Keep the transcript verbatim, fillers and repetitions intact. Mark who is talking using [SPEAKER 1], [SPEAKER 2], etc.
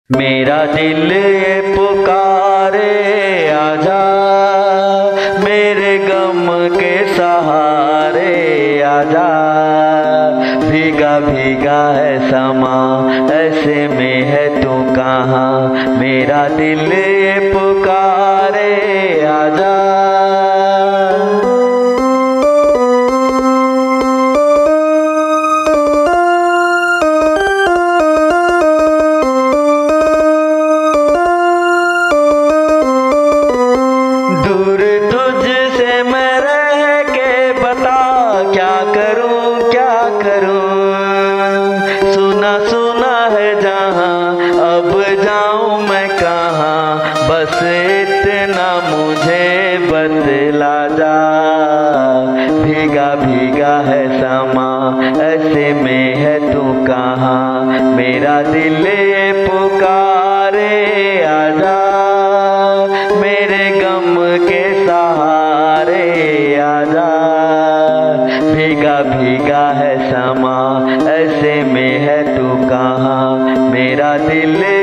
[SPEAKER 1] मेरा दिल ये पुकारे आजा, मेरे गम के सहारे आजा। भीगा भीगा है समा, ऐसे में है तू कहाँ। मेरा दिल ये पुकारे आजा। दूर तुझसे मैं रह के बता, क्या करूं क्या करूं। सुना सुना है जहां, अब जाऊं मैं कहां। बस इतना मुझे बतला जा। भीगा भीगा है समा, ऐसे में है तू कहां। मेरा दिल ये पुकारे आजा, मेरे गम के सहारे आजा। भीगा भीगा है समा, ऐसे में है तू कहाँ। मेरा दिल